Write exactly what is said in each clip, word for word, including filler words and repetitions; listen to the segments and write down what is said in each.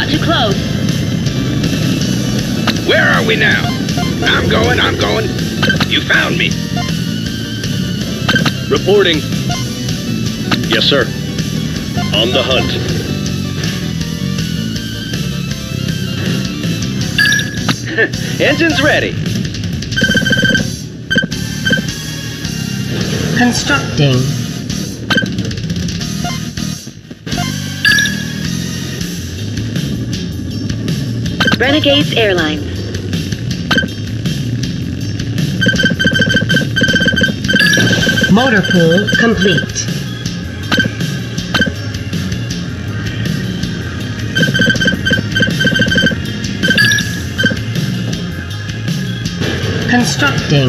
Not too close. Where are we now? I'm going, I'm going. You found me. Reporting. Yes, sir. On the hunt. Engine's ready. Constructing. Renegades Airlines. Motor pool complete. Constructing.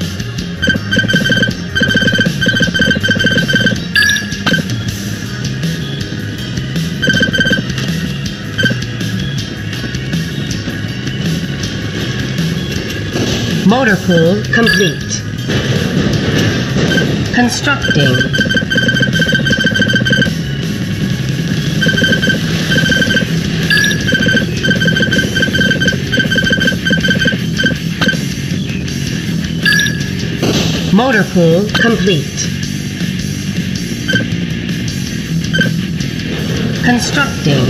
Motor pool complete. Constructing. Motor pool complete. Constructing.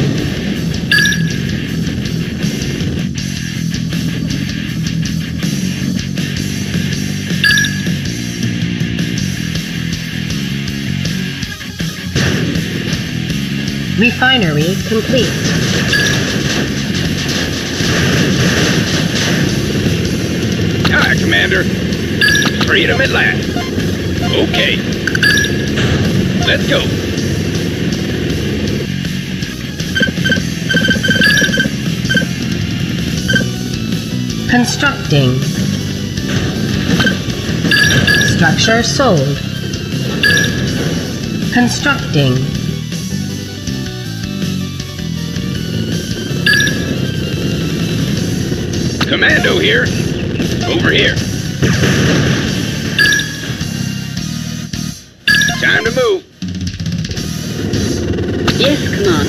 Refinery complete. Hi, Commander. Freedom at last. Okay. Let's go. Constructing. Structure sold. Constructing. Commando here. Over here. Time to move. Yes, Command.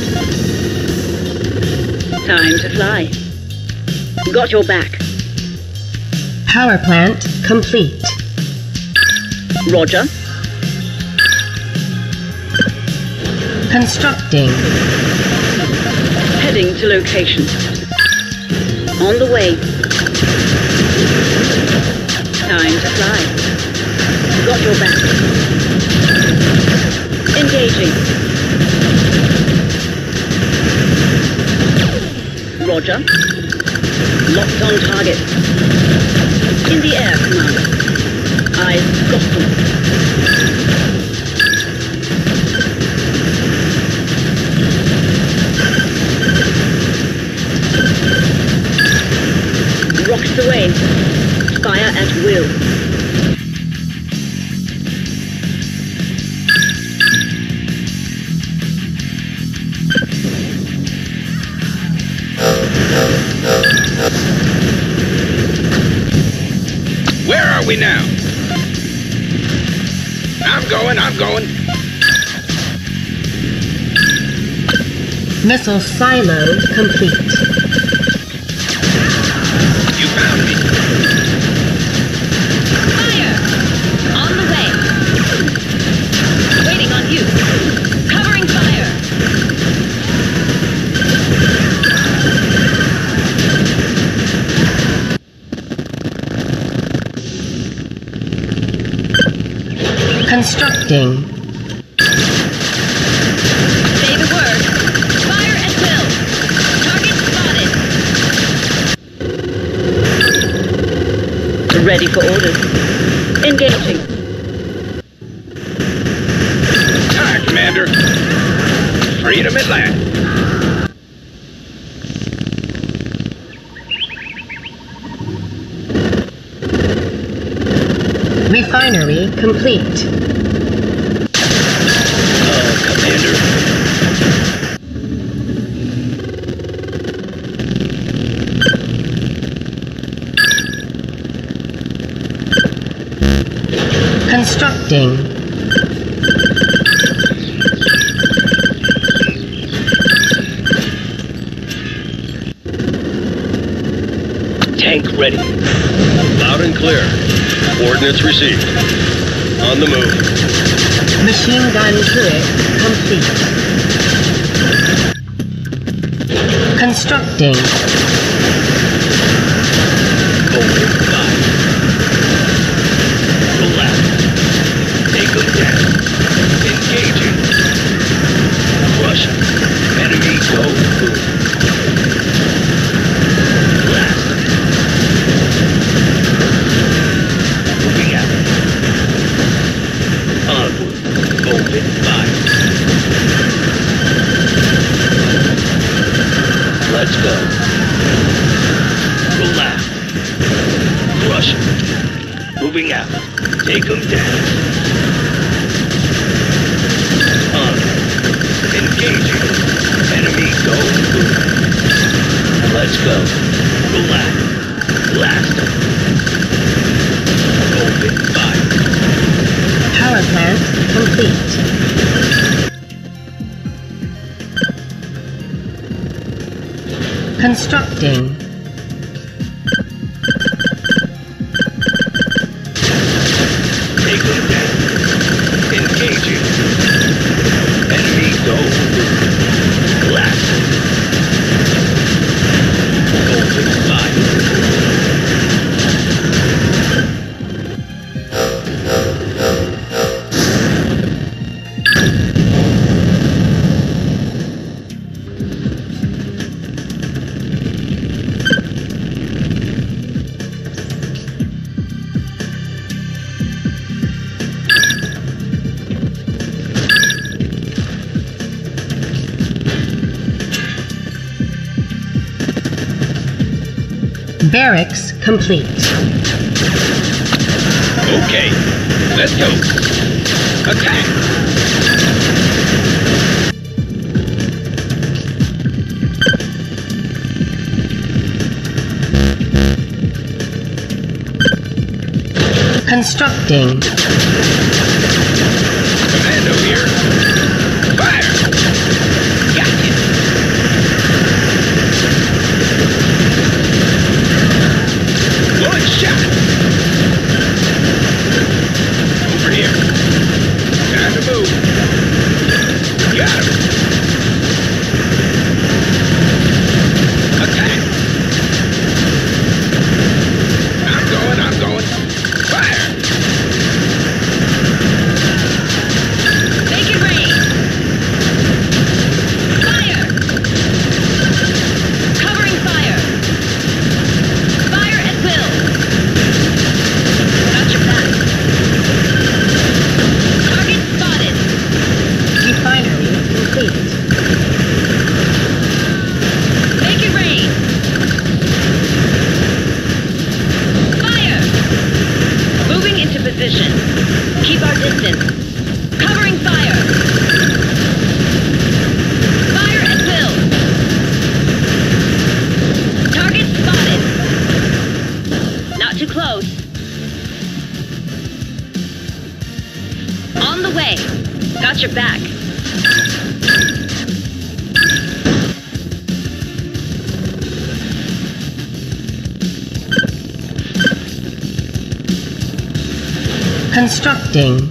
Time to fly. Got your back. Power plant complete. Roger. Constructing. Heading to location. On the way. Time to fly. Got your back. Engaging. Roger. Locked on target. In the air, Commander. I've got them. Rockets away. Fire at will. Where are we now? I'm going, I'm going. Missile silo complete. You found me. Fire! On the way. Waiting on you. Covering fire. Constructing. Say the word. Fire at will. Target spotted. Ready for orders. Engaging. Hi, Commander. Freedom at last. Refinery complete. Uh, Commander. Constructing. Tank ready. Loud and clear. Coordinates received. On the move. Machine gun turret complete. Constructing. Open fire. Relax. Take them down. Engaging. Crush. Enemy go boom. Blast. Moving out. Onward. Open fire. Let's go. Relax. Crush. Moving out. Take them down. On. Engaging. Enemy go boom. Let's go. Relax. Blast. Open fire. Power plant complete. Constructing. Take them down. Engaging. Enemy go. Blast. Open fire. Barracks complete. Okay, let's go. Attack! Constructing. Commando here. Fire! Gotcha! One shot! Over here. Time to move. Got him. Attack! I'm going, I'm going. Fire! Make it rain! Fire! Covering fire! Fire at will! Got your back! Target spotted! Refinery complete. Make it rain! Fire! Moving into position. Keep our distance. Covering fire! Fire at will! Target spotted! Not too close. On the way. Got your back. Constructing.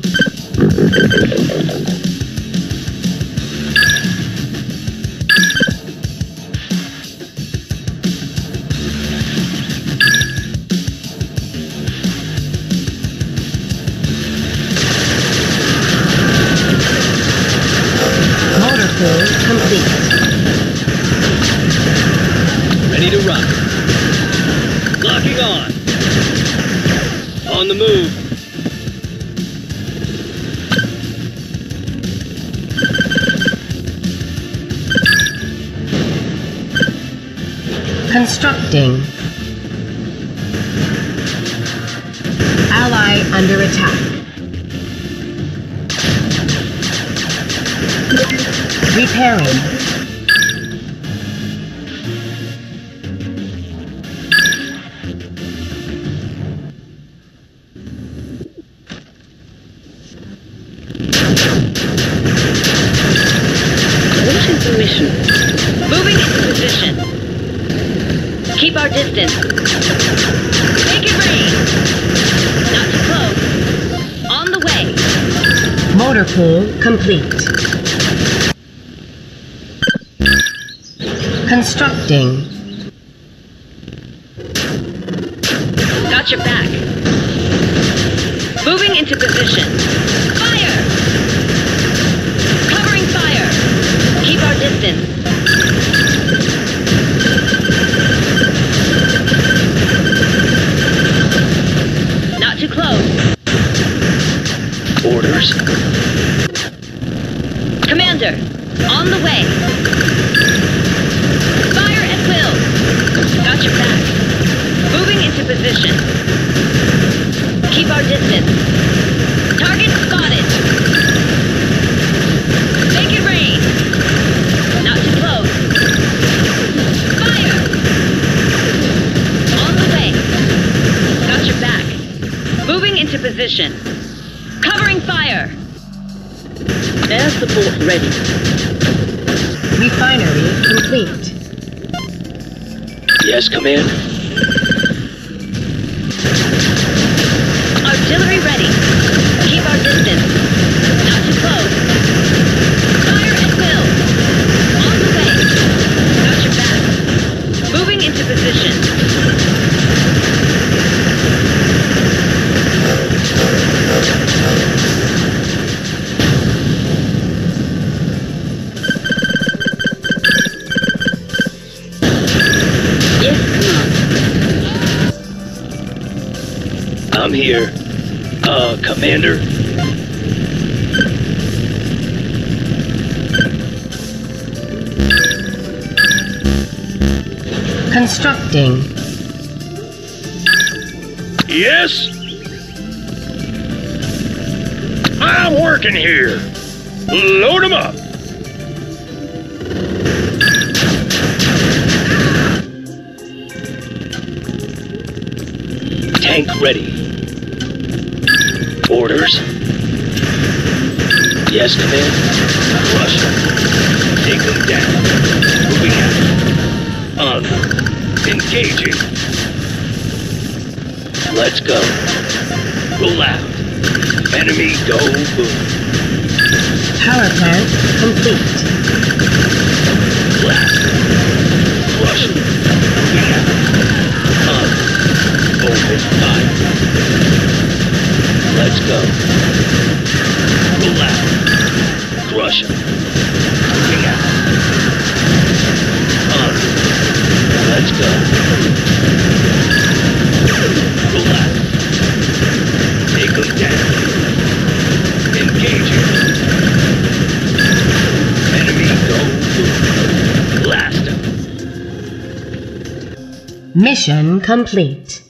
Motor pool complete. Ready to rock. Locking on. On the move. Constructing. Ally under attack. Repairing. Waiting for mission. Moving into position. Keep our distance. Make it rain. Not too close. On the way. Motor pool complete. Constructing. Got your back. Moving into position. Fire! Covering fire. Keep our distance. Not too close. Orders. Commander, on the way. Fire at will. Got your back. Moving into position. Keep our distance. Target spotted. Make it rain. Not too close. Fire! On the way. Got your back. Moving into position. Covering fire. Air support ready. Refinery complete. Yes, Command. Artillery ready. Keep our distance. Not too close. Fire at will. On the way. Got your back. Moving into position. I'm here. Uh, Commander. Constructing. Yes? I'm working here. Load 'em up. Tank ready. Orders. Yes, Command. Rush. Take them down. Moving out. On. Engaging. Let's go. Roll out. Enemy go boom. Power plant complete. Blast. Flush. Moving out. On. Open fire. Let's go. Roll out. Crush him. Moving out. On. Let's go. Roll out. Take them down. Engaging. Enemy go boom. Blast him. Mission complete.